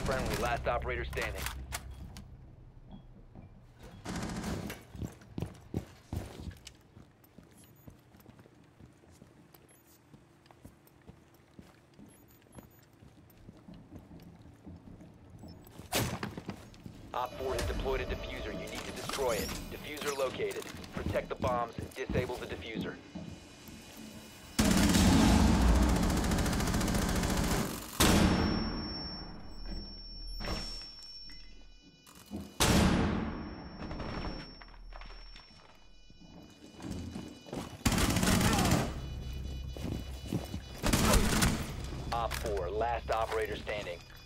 Friendly, last operator standing. Op 4 has deployed a diffuser. You need to destroy it. Diffuser located. Protect the bombs. Disable the diffuser. Op 4, last operator standing.